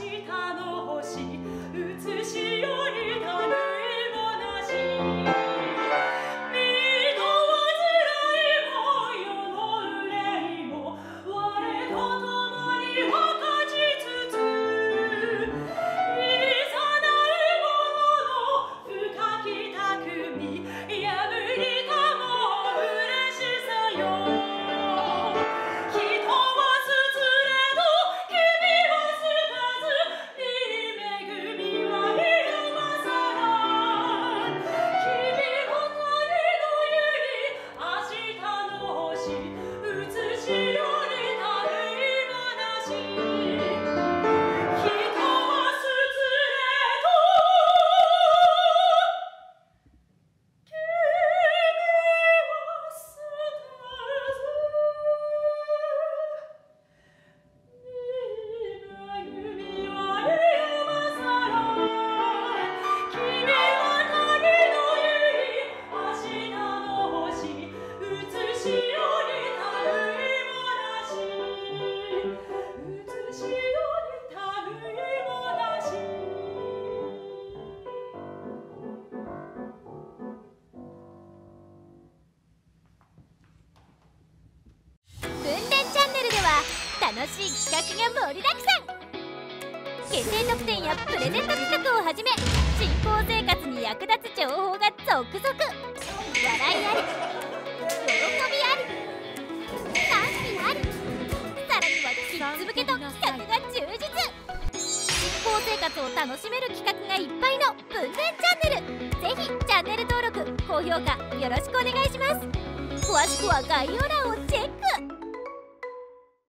楽しい企画が盛りだくさん。決定特典やプレゼント企画をはじめ、新興生活に役立つ情報が続々。笑いあり、喜びあり、賛否あり、さらにはキッズ向けと企画が充実。新興生活を楽しめる企画がいっぱいの文電チャンネル。ぜひチャンネル登録、高評価よろしくお願いします。詳しくは概要欄をチェック。